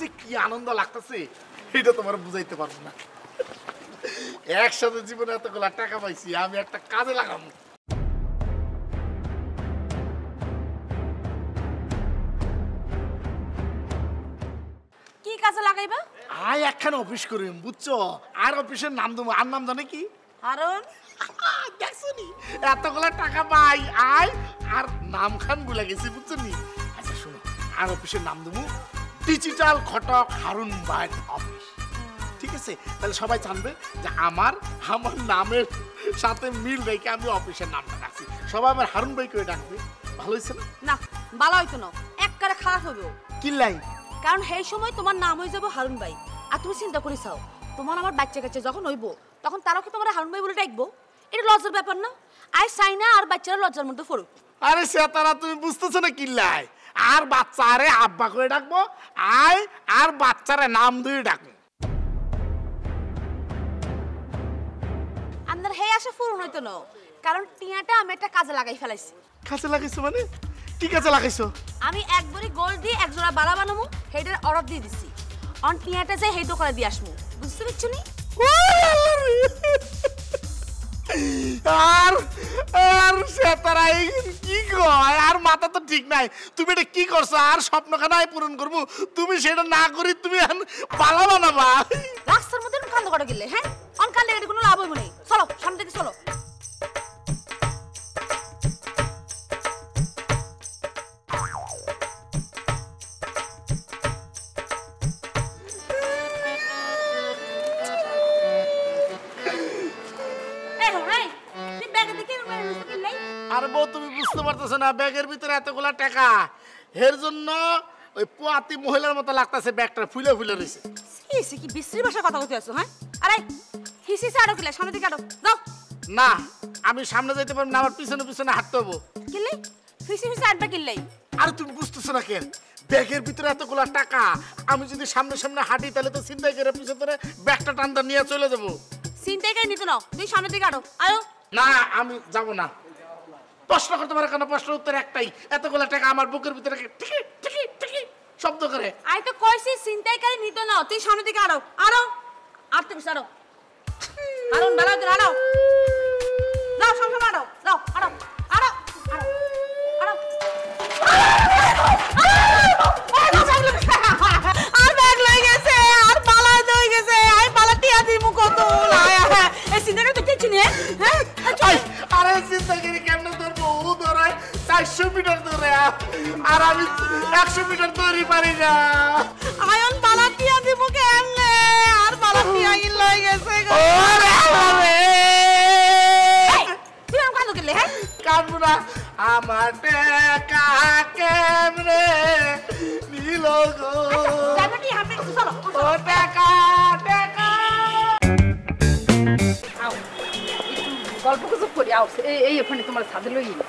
কি আনন্দ লাগতেছে এটা তোমার বুঝাইতে পারবো না। একসাথে জীবনে এতগুলা টাকা পাইছি, আমি একটা কাজে লাগাবো। কি কাজে লাগাইবা? আয় একখানে অফিস করিম বুঝছো, আর অফিসের নাম দেবো। আর নাম জানে কি? হারুন। দেখছনি এতগুলা টাকা পাই, আয় আর নাম খান গুলা গেছি বুঝছো নি। আচ্ছা শোনো, আর অফিসের নাম দেবো ডিজিটাল ঘটক হারুন ভাই অফিস। ঠিক আছে, তাহলে সবাই জানবে যে আমার নামের সাথে মিল রেখে আমি অফিসের নামটা রাখছি। সবাই আমার হারুন ভাই করে ডাকবে। ভালো হয়েছে না? না ভালো হইতো না, একবারে খারাপ হইব। কিল্লাই? কারণ সেই সময় তোমার নাম হয়ে যাবো হারুন ভাই। আর তুমি চিন্তা করে চাও, তোমার আমার বাচ্চা কাচ্চা যখন হইব তখন তারাও কি তোমার হারুন ভাই বলে ডাকবো? এটা লজ্জার ব্যাপার না? আই চাই না আর বাচ্চারা লজ্জার মধ্যে পড়ুক। আরে সে তারা তুমি বুঝতেছো না কিল্লাই? আর বাচ্চা আরে আব্বা করে ডাকবো, আয় আর বাচ্চারে নাম দিয়ে ডাকবো। আপনার হে আসে পূরণ হইতো না, কারণ টিয়াটা আমি একটা কাজে লাগাই ফেলাইছি। কাজে লাগাইছো মানে? কি কাজে লাগাইছো? আমি একবারই গোল দিয়ে এক জোড়া বালা বানাবো, হেটার অর্ডার দিয়ে দিছি। অন টিয়াটা যাই হেই দোকানে দিয়ে আসবো, বুঝতে পারছো নি? আর আর সেতারা কি কয়? আর মাথা তো ঠিক নাই। তুমি এটা কি করছো? আর স্বপ্নখানায় পূরণ করবো, তুমি সেটা না করি তুমি পালা বানাবা। রাস্তার মধ্যে কান্দ করে গেলে, হ্যাঁ অন কান্দে এটা কোনো লাভ হইব না। চলো সামনে থেকে চলো। আর বউ তুমি বুঝতে পারতেছো না, ব্যাগের ভিতরে এতগুলা টাকা, এর জন্য ওই পোয়াতি মহিলার মতো লাগতেছে, ব্যাগটা ফুলে ফুলে রয়েছে। কি বিশ্রী ভাষা কথা কইতে আছো? হ্যাঁ আরে হিসিছে আরো কিলা, সামনে দিকে আরো যাও। না আমি সামনে যাইতে পারবো না, আমার পিছনে পিছনে হাঁটতে হবো। কিল্লাই হিসি আনবা কিল্লাই? আরে তুমি বুঝতেছো না কেন? ব্যাগের ভিতরে এতগুলা টাকা, আমি যদি সামনে সামনে হাঁটি তাহলে তো চিন্তাই করে পিছনে ব্যাগটা টানটা নিয়ে চলে যাবো। চিন্তাই করে নিতে নাও, তুই সামনে দিকে আরো আয়ো। না আমি যাবো না। প্রশ্ন করতে পারো কেন? প্রশ্নের উত্তর একটাই, এতগুলা টাকা আমার বুকের ভিতরে টিকি টিকি টিকি শব্দ করে। আই তো কইছি চিন্তাই করে নিতে নাও, তুই সামনে দিকে আরো আরো আর তুমি আরো আরো ভালো করে আরো যাও, সামনে আরো যাও, আরো আরো আরো আরো আর ব্যাগ লয়ে গেছে, আর পালা লয়ে গেছে। আই পালা টিয়া দিমু কত লায়া। এই চিন্তাটা তো কিছু নেই। হ্যাঁ আরে চিন্তা করি কেমনে ধরবো? ও ধরায় 400 মিটার ধরে, আর আমি 100 মিটার ধরি পারি না। আয়ন পালা টিয়া দিমু কেমনে? আর পালা টিয়া ইন লয়ে গেছে গো। ওরে আরে তুই আম কাঁদো গেলে? হ্যাঁ কাঁদবো না। আমার টাকা কেমনে নিল গো? যাবি হাতে চলো। ও টাকা টাকা। আও গল্প গুজব করি, আও এই এখানে তোমার ছাদে লই গেছি।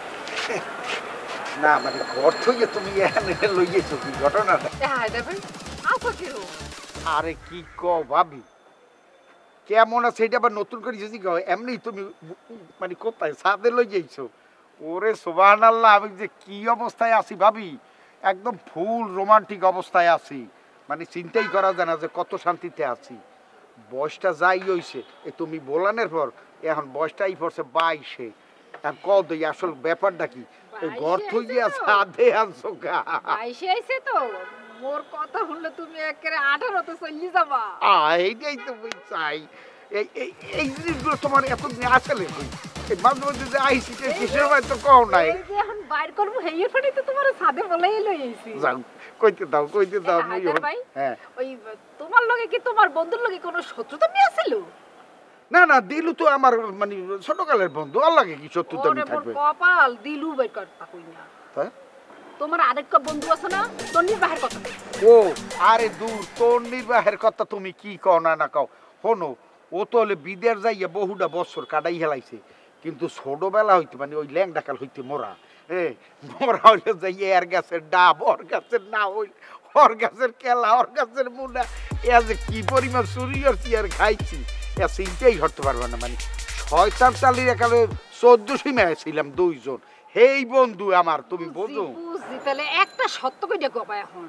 না মানে ঘর থেকে তুমি এখানে লইয়েছো, কি ঘটনাটা? হ্যাঁ দেবে আসো কি রো? আরে কি কও ভাবি, কেমন আছে এটা আবার নতুন করে যদি কও, এমনি তুমি মানে কোথায় ছাদে লই যাইছো? ওরে সুবহানাল্লাহ, আমি যে কি অবস্থায় আছি ভাবি, একদম ফুল রোমান্টিক অবস্থায় আছি। মানে চিন্তাই করা যায় না যে কত শান্তিতে আছি। বয়সটা যাই হইছে, এ তুমি বলানের পর এখন বয়সটাই পড়ছে 22-এ। কল দই আসল ব্যাপারটা কি? ঘর থইয়া ছাদে আনছো গা? আইসে আইছে তো মোর কথা শুনলে তুমি একেবারে 18তে চলি যাবা। এইটাই তো চাই। এই জিনিসগুলো তোমার এতদিন আসলে কই? এই মাঝে মাঝে যে আইসি কিসের ভাই তো কও নাই। এই যে এখন বাইর করবো হেইয়ের ফাটি তো তোমার ছাদে বলেই লই আইছি। যাও কইতে দাও ভাই হ্যাঁ ওই তোমার লগে কি তোমার বন্ধুর লগে কোনো শত্রুতা নিয়ে আছিল? না না, দিলু তো আমার মানে ছোটকালের বন্ধু, আর লাগে কি শত্রুতা ওরে নিয়ে মোর থাকবে? কপাল, দিলু বাইর করতা কই না। হ্যাঁ তোমার আরেক বন্ধু আছে না, তন্নির বাহির কথা। ও আরে দূর, তোর নির্বাহের কথা তুমি কি কও না না কও। শোনো, ও তো হলে বিদেশ যাইয়া বহুটা বছর কাটাই হেলাইছে, কিন্তু ছোটবেলা হইতে মানে ওই ল্যাংডাকাল হইতে মোরা মোরা হইলে যাই এর গাছের ডাব, ওর গাছের না হইল ওর গাছের কেলা, ওর গাছের মুন্ডা, এ যে কি পরিমাণ চুরি করছি আর খাইছি এ চিন্তাই করতে পারবে না। মানে 6-4 চালির একালে 14 সীমায় ছিলাম দুইজন, হেই বন্ধু আমার, তুমি বোঝো? বুঝছি, তাহলে একটা সত্য কইটা গপা এখন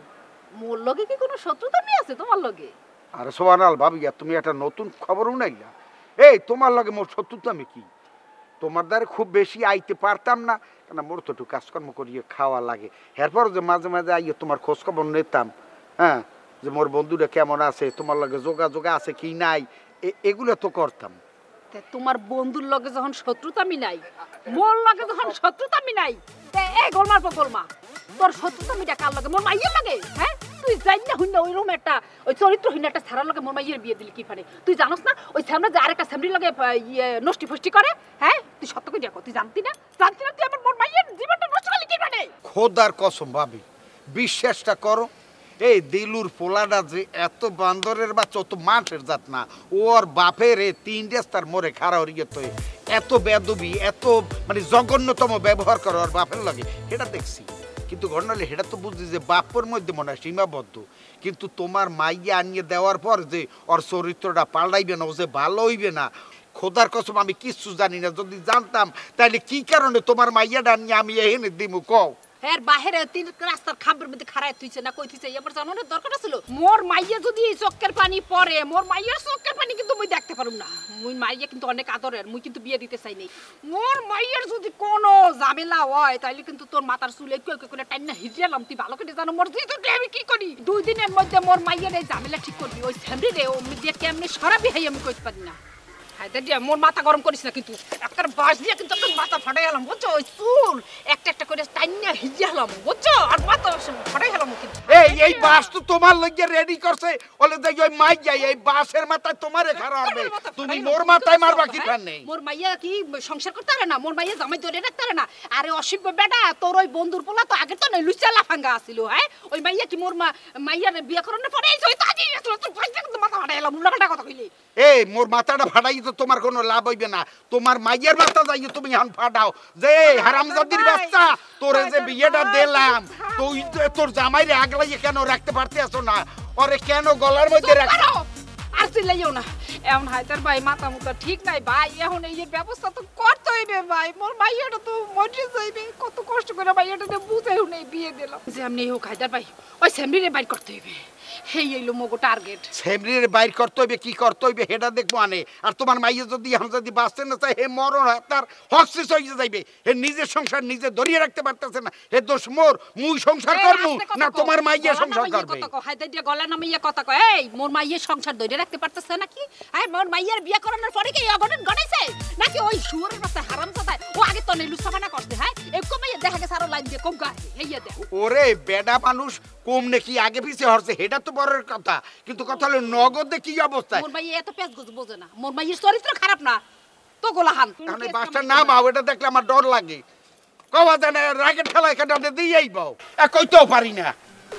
মোর লগে কি কোনো শত্রুতা নিয়ে আছে তোমার লগে? আরে সোহানাল ভাবি তুমি একটা নতুন খবর উনাইলা। এই তোমার লগে মোর শত্রুতা আমি কি? তোমার দ্বারা খুব বেশি আইতে পারতাম না, কেন মোর তো একটু কাজকর্ম করিয়ে খাওয়া লাগে। এরপর যে মাঝে মাঝে আইয়ে তোমার খোঁজ খবর নিতাম, হ্যাঁ, যে মোর বন্ধুরা কেমন আছে, তোমার লগে যোগাযোগ আছে কি নাই, এগুলো তো করতাম। তোমার বন্ধুর লগে যখন শত্রুতা আমি নাই, মোর লগে যখন শত্রুতা আমি নাই, এই গোলমার পর গোলমা, তোর শত্রুতা আমি কার লগে? মোর মাইয়ের লগে? হ্যাঁ, তুই জানি না হইনা ওই রকম একটা ওই চরিত্রহীন একটা ছাড়ার লগে মোর মাইয়ের বিয়ে দিলি কি ফানে? তুই জানোস না ওই সামনে যে আরেকটা সামরির লগে নষ্টি ফষ্টি করে? হ্যাঁ, তুই সত্য করে দেখো, তুই জানতি না তুই আমার মোর মাইয়ের জীবনটা নষ্ট করলি কি ফানে? খোদার কসম ভাবি, বিশ্বাসটা করো, এই দিলুর পোলাটা যে এত বান্দরের বাচ্চা, অত মাঠের জাত না। ওর বাপের 3 রাস্তার মোড়ে খাড়া হয়ে তো এত বেদবি, এত মানে জঘন্যতম ব্যবহার করে ওর বাপের লাগে, এটা দেখছি। কিন্তু ঘটনা হলে সেটা তো বুঝছি যে বাপের মধ্যে মনে হয় সীমাবদ্ধ। কিন্তু তোমার মাইয়া আনিয়ে দেওয়ার পর যে ওর চরিত্রটা পাল্টাইবে না, ও যে ভালো হইবে না, খোদার কসম আমি কিচ্ছু জানি না। যদি জানতাম তাহলে কি কারণে তোমার মাইয়াটা নিয়ে আমি এনে দিমু কও? হ্যাঁ, বাহিরে 3 রাস্তার খাম্বের মধ্যে খাড়ায় তুইছে না, কই তুইছে এবার জানানোর দরকার ছিল। মোর মাইয়া যদি এই চক্কের পানি পড়ে, মোর মাইয়ার চক্কের পানি কিন্তু মুই দেখতে পারুম না। মুই মাইয়া কিন্তু অনেক আদরের, মুই কিন্তু বিয়ে দিতে চাই নাই। মোর মাইয়ার যদি কোনো ঝামেলা হয় তাইলে কিন্তু তোর মাথার চুলে কই করে টাইনা হিজিয়ালাম। তুই ভালো করে জানো মোর দিতে আমি কি করি। 2 দিনের মধ্যে মোর মাইয়ার এই ঝামেলা ঠিক করবি। ওই ফ্যামিলি রে ও দিয়ে কেমনে সরাবি হাই আমি কইতে পারি না। হায়দা দিয়া মোর মাথা গরম করিস না কিন্তু, একটা বাস দিয়ে কিন্তু তোর মাথা ফাটাই গেলাম, বুঝছো? ওই চুল একটা একটা করে টাইনা হিজিয়ালাম, বুঝছো? আর মাথা ফাটাই গেলাম কিন্তু। এই বাস তো তোমার লগে রেডি করছে, বলে যে ওই মাই যাই এই বাসের মাথায় তোমারে খাড়া হবে, তুমি মোর মাথায় মারবা কি ফান নেই? মোর মাইয়া কি সংসার করতে পারে না? মোর মাইয়া জামাই ধরে রাখতে পারে না? আরে অসিব বেটা, তোর ওই বন্ধুর পোলা তো আগে তো নাই লুচা লাফাঙ্গা আছিল। হ্যাঁ, ওই মাইয়া কি মোর মাইয়ার বিয়ে করানোর পরে এই তো আগে তোর পয়সা কিন্তু মাথা ফাটাই গেলাম। উল্টা কথা কইলি। এই মোর মাথাটা ফাটাই তো তোমার কোনো লাভ হইবে না। তোমার মাইয়ের মাথা যাই তুমি এখন ফাটাও যে হারামজাদির বাচ্চা, তোরে যে বিয়েটা দিলাম তুই তোর জামাইরে আগলাইয়ে কেন রাখতে পারতেছ না? ওরে কেন গলার মধ্যে রাখো? আর চিল্লাইও না। এখন হায়দার ভাই মাথা মুথা ঠিক নাই ভাই, এখন এই ব্যবস্থা তো করতে হইবে ভাই। মোর মাইয়াটা তো মরে যাইবে, কত কষ্ট করে মাইয়াটাতে বুঝাইও নেই বিয়ে দিলাম। যে এমনি হোক হায়দার ভাই, ওই সেমরিরে বাইর করতে হইবে। হেই এইলো মগো টার্গেট। সেমরির বাইর করতে হইবে, কি করতে হইবে সেটা দেখবো আনে। আর তোমার মাইয়া যদি এখন যদি বাঁচতে না চায়, হে মরণ তার হকসিস হয়ে যাইবে। হে নিজের সংসার নিজে ধরিয়ে রাখতে পারতেছে না, হে দোষ মোর। মুই সংসার করবো না তোমার মাইয়া সংসার করবে? হায়দার দিয়া গলা নামাইয়া কথা কয়। এই মোর মাইয়ের সংসার ধরে রাখতে পারতেছে নাকি? হ্যাঁ, মোর মাইয়ার বিয়ে করানোর পরে কি অঘটন ঘটাইছে নাকি? ওই শুয়োরের বাচ্চা হারামজাদায় ও আগে তো নেই লুসাফানা করছে। হ্যাঁ, এই কমাইয়া দেখা গেছে আরো লাইন দিয়ে কম গায়ে হেইয়া দে। ওরে বেডা মানুষ কম নাকি আগে পিছিয়ে হরছে সেটা তো বড় কথা, কিন্তু কথা হলো নগদে কি অবস্থা? মোর মাইয়া এত পেঁচ গোছ বোঝে না। মোর মাইয়ের চরিত্র খারাপ না তো গোলাহান। তাহলে বাসটার নাম আও, এটা দেখলে আমার ডর লাগে। কওয়া যায় না রাগের ঠেলা এখানে আপনি দিয়েই পাও, কইতেও পারি না।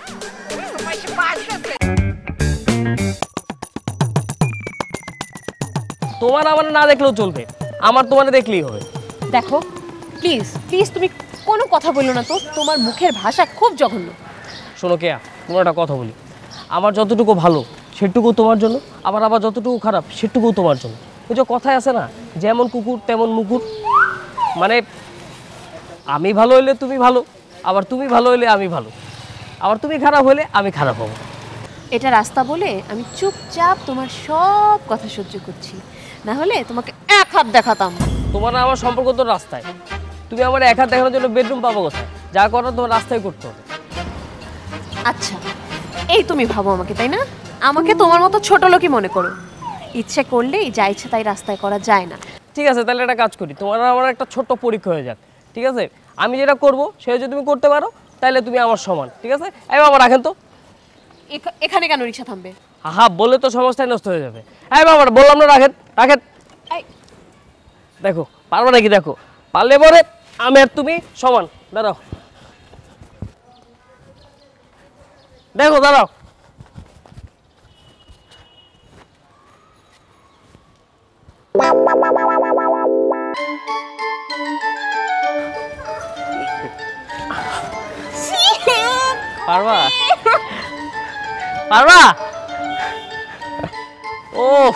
তোমার আমার না দেখলেও চলবে, আমার তোমার দেখলেই হবে। দেখো প্লিজ প্লিজ তুমি কোনো কথা বললো না তো, তোমার মুখের ভাষা খুব জঘন্য। শোনো কেয়া, তোমার একটা কথা বলি, আমার যতটুকু ভালো সেটুকু তোমার জন্য, আবার আবার যতটুকু খারাপ সেটুকুও তোমার জন্য। ওই যে কথায় আছে না, যেমন কুকুর তেমন মুকুর, মানে আমি ভালো হইলে তুমি ভালো, আবার তুমি ভালো হইলে আমি ভালো, আবার তুমি খারাপ হইলে আমি খারাপ হব। এটা রাস্তা বলে আমি চুপচাপ তোমার সব কথা সহ্য করছি, না হলে তোমাকে এক হাত দেখাতাম। তোমার আর আমার সম্পর্ক তো রাস্তায়, তুমি আমার এক হাত দেখানোর জন্য বেডরুম পাবো কোথায়? যা করার তোমার রাস্তায় করতে হবে। আচ্ছা এই তুমি ভাবো আমাকে, তাই না? আমাকে তোমার মতো ছোট লোকই মনে করো, ইচ্ছে করলেই যা ইচ্ছে তাই রাস্তায় করা যায় না। ঠিক আছে, তাহলে একটা কাজ করি, তোমার আর আমার একটা ছোট্ট পরীক্ষা হয়ে যাক, ঠিক আছে? আমি যেটা করবো সেটা যদি তুমি করতে পারো তাহলে তুমি আমার সমান, ঠিক আছে? এই বাবা রাখেন তো। এখানে কেন রিক্সা থামবে? হা বলে তো সমাজটাই নষ্ট হয়ে যাবে। এই বাবা বললাম না, রাখেন রাখেন। দেখো পারবো নাকি? দেখো পারলে পরে আমি আর তুমি সমান। দাঁড়াও, দেখো দাঁড়াও। পারবা পারবা? ওফ,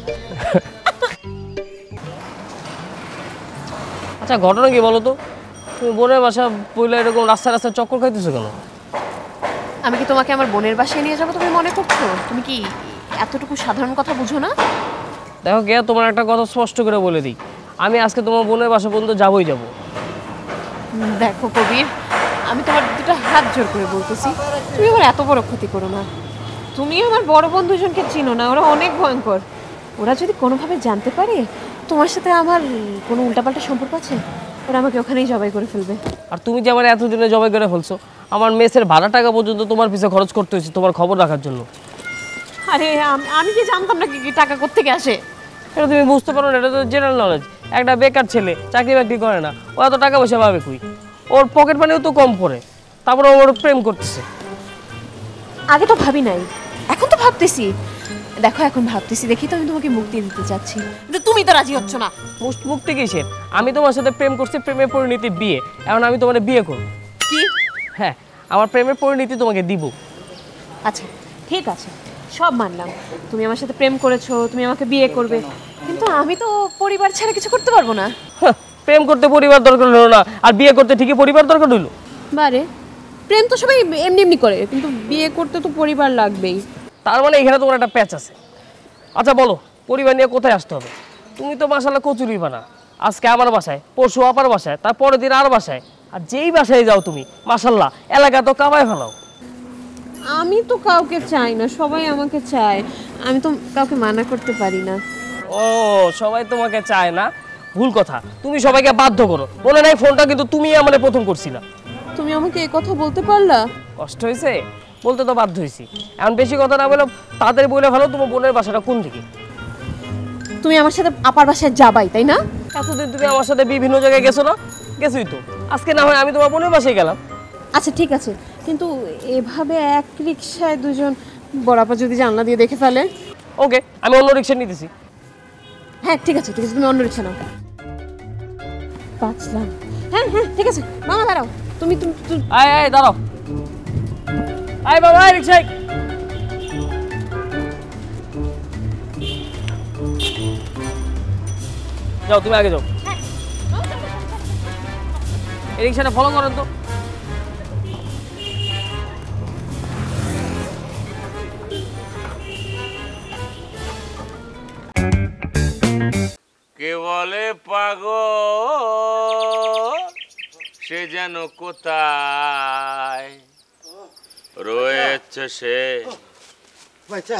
আচ্ছা ঘটনা কি বলো তো? তুমি বোনের বাসা বইলে এরকম রাস্তায় রাস্তায় চক্কর খাইতেছো কেন? আমি কি তোমাকে আমার বোনের বাসায় নিয়ে যাবো তুমি মনে করছো? তুমি কি এতটুকু সাধারণ কথা বুঝো না? দেখো কে, তোমার একটা কথা স্পষ্ট করে বলে দিই, আমি আজকে তোমার বোনের বাসা পর্যন্ত যাবোই যাবো। দেখো কবির, আমি তোমার দুটো হাত জোর করে বলতেছি, তুমি আমার এত বড় ক্ষতি করো না। তুমি আমার বড় বোন দুজনকে চিনো না, ওরা অনেক ভয়ঙ্কর। ওরা যদি কোনোভাবে জানতে পারে তোমার সাথে আমার কোনো উল্টাপাল্টা সম্পর্ক আছে, ওরা আমাকে ওখানেই জবাই করে ফেলবে। আর তুমি যে আমার এতদিনে জবাই করে ফেলছো, আমার মেসের ভাড়া টাকা পর্যন্ত তোমার পিছে খরচ করতে হয়েছে তোমার খবর রাখার জন্য। আরে আমি কি জানতাম না কি টাকা কোত্থেকে আসে? এটা তুমি বুঝতে পারো না, এটা তো জেনারেল নলেজ। একটা বেকার ছেলে চাকরি বাকরি করে না, ও এত টাকা পয়সা পাবে কই? ওর পকেট মানিও তো কম পড়ে, তারপরে ওর প্রেম করতেছে। আগে তো ভাবি নাই, এখন তো ভাবতেছি। দেখো এখন ভাবতেছি দেখি তো আমি তোমাকে মুক্তি দিতে চাচ্ছি, কিন্তু তুমি তো রাজি হচ্ছ না। মুক্তি কিসের? আমি তোমার সাথে প্রেম করছি, প্রেমের পরিণতি বিয়ে। এখন আমি তোমার বিয়ে করব। কি? হ্যাঁ, আমার প্রেমের পরিণতি তোমাকে দিব। আচ্ছা ঠিক আছে, সব মানলাম, তুমি আমার সাথে প্রেম করেছো, তুমি আমাকে বিয়ে করবে, কিন্তু আমি তো পরিবার ছাড়া কিছু করতে পারবো না। হ্যাঁ, প্রেম করতে পরিবার দরকার হলো না, আর বিয়ে করতে ঠিকই পরিবার দরকার হইলো। বারে, প্রেম তো সবাই এমনি এমনি করে, কিন্তু বিয়ে করতে তো পরিবার লাগবেই। তার মানে এখানে তোমার একটা প্যাচ আছে। আচ্ছা বলো, পরিবার নিয়ে কোথায় আসতে হবে? তুমি তো মাশাআল্লাহ কচুরি বানা, আজকে আমার বাসায়, পরশু আপার বাসায়, তারপরের দিন আর বাসায়, আর যেই বাসায় যাও তুমি মাশাআল্লাহ এলাকা তো কামায় ফেলাও। আমি তো কাউকে চাই না, সবাই আমাকে চায়, আমি তো কাউকে মানা করতে পারি না। ও, সবাই তোমাকে চায় না? ভুল কথা, তুমি সবাইকে বাধ্য করো। মনে নাই ফোনটা কিন্তু তুমি আমারে প্রথম করছিলা। তুমি আমাকে এই কথা বলতে পারলা? কষ্ট হয়েছে? বলতে তো বাধ্য হয়েছি। এখন বেশি কথা না বলে তাড়াতাড়ি বলে ভালো, তোমার বোনের বাসাটা কোন দিকে? তুমি আমার সাথে আপার বাসায় যাবাই তাই না? এতদিন তুমি আমার সাথে বিভিন্ন জায়গায় গেছো না? গেছোই তো, আজকে না হয় আমি তোমার বোনের বাসায় গেলাম। আচ্ছা ঠিক আছে, কিন্তু এভাবে এক রিকশায় দুজন বড়াপা যদি জানলা দিয়ে দেখে ফেলে? ওকে, আমি অন্য রিক্সা নিতেছি। হ্যাঁ ঠিক আছে ঠিক আছে, তুমি অন্য রিকশা নাও। বাঁচলাম। হ্যাঁ হ্যাঁ ঠিক আছে, মামা দাঁড়াও, তুমি তুমি তুমি- আয় আয় দাঁড়াও, আয় বাবা, আয় রিক্সায়। যাও, তুমি আগে যাও। এই রিক্সাটা ফলো করেন তো। কে বলে পাগল, সে যেন কোথায় রয়েছে সে। বাচ্চা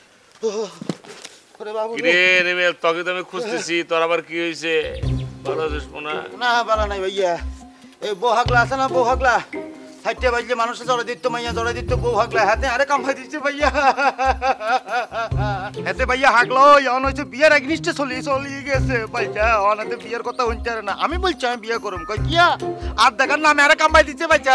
ওরে বাবু রে। কিরে নেমেল, তোকে তো আমি খুঁজতেছি, তোর আবার কি হয়েছে? ভালো আছিস না? না বালা নাই ভাইয়া, এই বউ হাগলা আছে না, বউ হাগলা সাইটে বাজলে মানুষে জড়াই দিত, মাইয়া জড়াই দিত, বউ হাগলা হাতে আরে কামাই দিচ্ছে ভাইয়া। হাতে ভাইয়া হাগলো এখন হয়েছে বিয়ের এগনিস্টে চলিয়ে গেছে ভাইয়া, অনাতে বিয়ের কথা হইতে না। আমি বলছি আমি বিয়ে করুম, কই কিয়া আর দেখার নামে আরে কামাই দিচ্ছে ভাইয়া।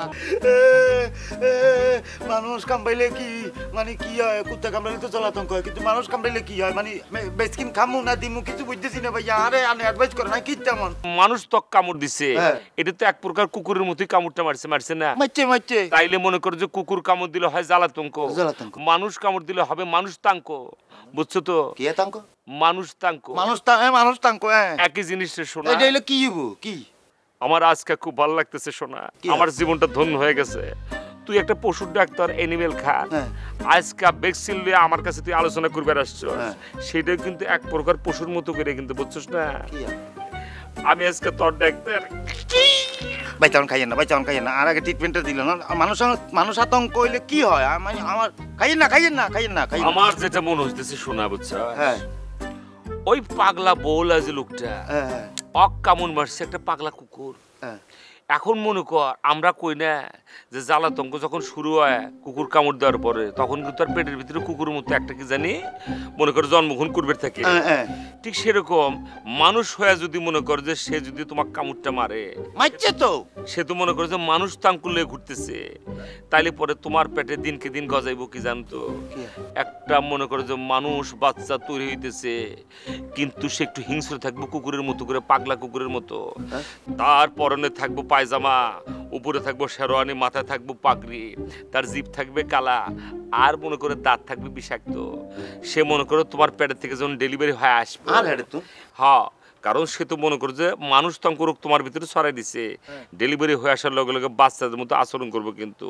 মানুষ কামবাইলে কি মানে কি হয়, কুত্তা কামড়াইলে তো জ্বালাতন হয়, কিন্তু মানুষ কামড়াইলে কি হয় মানে বেসকিন খামু না দিমু কিছু বুঝতেছি না ভাইয়া। আরে আনে অ্যাডভাইস করে না কি তেমন মানুষ তো কামড় দিছে, হ্যাঁ। এটা তো এক প্রকার কুকুরের মতোই কামড়টা মারছে না? মারছে মারছে। তাইলে মনে করো যে কুকুর কামড় দিলে হয় জ্বালাতঙ্ক, জ্বালাতঙ্ক। মানুষ কামড় দিলে হবে মানুষ তাঙ্ক, বুঝছো তো? কি তাঙ্ক? মানুষ তাঙ্ক মানুষ তাঙ্ক, হ্যাঁ একই জিনিসটা শোনা। এটা হইলো কি হইবো কি? আমার আজকে খুব ভালো লাগতেছে শোনা, কি? আমার জীবনটা ধন্য হয়ে গেছে। তুই একটা পশুর ডাক্তার এনিমেল খান, হ্যাঁ। আজকে ভ্যাকসিন লিয়ে আমার কাছে তুই আলোচনা করবে আসছো, হ্যাঁ। সেটা কিন্তু এক প্রকার পশুর মতো করে, কিন্তু বুঝছস না? কি আর? আমি আজকে তোর ডাক্তার। ভাই চাউন খাইয়েন না, ভাই চাউন খাইয়েন না, আর আগে ট্রিটমেন্টটা দিল না। মানুষ আতঙ্ক হইলে কি হয় মানে আমার খাইয়েন না খাইয়েন না খাইয়েন না খাইয়েন না। আমার যেটা মনে হইতেছে শোনা, বুঝছ, হ্যাঁ ওই পাগলা বউলা যে লোকটা হ্যাঁ অক কামড় মারছে একটা পাগলা কুকুর। হ্যাঁ। এখন মনে কর আমরা কই না যে জ্বালাতঙ্ক যখন শুরু হয় কুকুর কামড় দেওয়ার পরে, তখন কিন্তু তার পেটের ভিতরে কুকুরের মতো একটা কি জানি মনে কর জন্মগ্রহণ করবে থাকে। ঠিক সেরকম মানুষ হয়ে যদি মনে কর যে সে যদি তোমাকে কামড়টা মারে, মারছে তো, সে তো মনে করে যে মানুষ তাঙ্কুলে ঘুরতেছে, তাইলে পরে তোমার পেটে দিনকে দিন গজাইব কি জানতো? একটা মনে করে যে মানুষ বাচ্চা তৈরি হইতেছে, কিন্তু সে একটু হিংস্র থাকবো কুকুরের মতো করে, পাগলা কুকুরের মতো। তার পরনে থাকবো পায়জামা, উপরে থাকবো শেরওয়ানি, মাথায় থাকবো পাগড়ি, তার জিভ থাকবে কালা, আর মনে করে দাঁত থাকবে বিষাক্ত। সে মনে করো তোমার পেটের থেকে যখন ডেলিভারি হয়ে আসবে, আর হেডে তো হ্যাঁ, কারণ সে তো মনে করে যে মানুষ তঙ্ক রোগ তোমার ভিতরে ছড়াই দিছে, ডেলিভারি হয়ে আসার লগে লগে বাচ্চাদের মতো আচরণ করবো। কিন্তু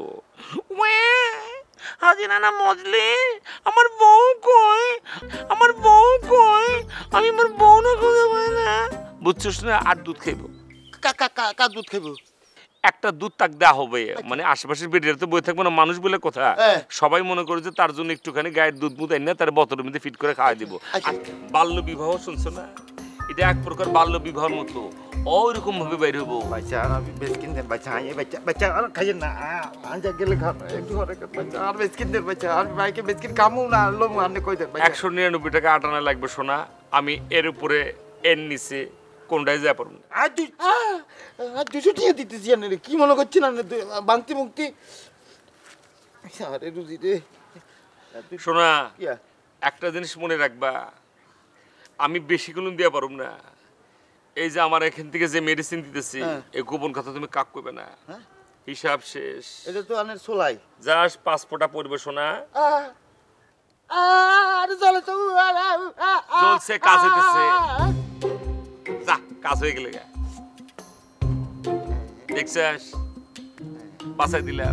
হাজিনা না মজলি, আমার বউ কই, আমার বউ কই, আমি আমার বউ না খুঁজে পাই না, বুঝছিস না? আর দুধ খাইবো। কা দুধ খাইবো? একটা দুধ তাক দেওয়া হবে, মানে আশেপাশের বেডিয়ার তো বই থাকবো না, মানুষ বলে কথা। সবাই মনে করে যে তার জন্য একটুখানি গায়ের দুধ মুধ এনে তার বোতলের মধ্যে ফিট করে খাওয়াই দিব। বাল্য বিবাহ শুনছো না? এটা এক প্রকার বাল্য বিবাহের মতো, ওইরকম ভাবে বাইর হবো। বাচ্চা আর বেসকিন দেন, বাচ্চা আয়, বাচ্চা বাচ্চা আর খাইয়েন না, আনজা গেলে খান একটু ঘরে বাচ্চা আর বেসকিন দেন, বাচ্চা আর ভাইকে বেসকিন কামু না লোম আনলে কই দেন। 199 টাকা আটানা লাগবে সোনা, আমি এর উপরে এর নিচে কোনটাই যা পারবো না। আর 200 টাকা দিতেছি না রে, কি মনে করছেন না বান্তি মুক্তি? আরে রুজি রে সোনা, একটা জিনিস মনে রাখবা, আমি বেশি গুলো দিয়ে পারব না। এই যে আমার এখান থেকে যে মেডিসিন দিতেছি, এই গোপন কথা তুমি কাক করবে না, হিসাব শেষ। এটা তো আনের সোলাই জাস্ট পাসপোর্টটা পড়বে সোনা। আরে চলে তো চলছে, কাজ হইতেছে, যা কাজ হয়ে গেলে দেখছিস, বাসায় দিলাম।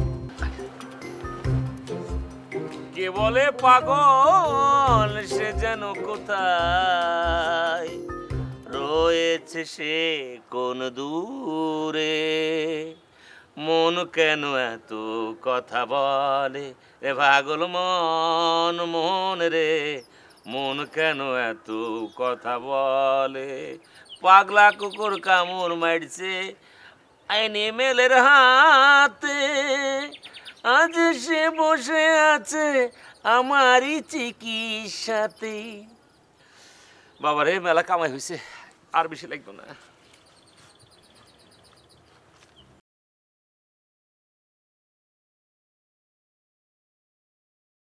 কে বলে পাগল, সে যেন কোথায় রয়েছে, সে কোন দূরে, মন কেন এত কথা বলে রে পাগল মন, মন রে মন কেন এত কথা বলে, পাগলা কুকুর কামড় মারছে আইনি মেলের হাতে, আজ সে বসে আছে আমারই চিকিৎসাতে। বাবারে মেলা কামাই হয়েছে, আর বেশি লাগবে না।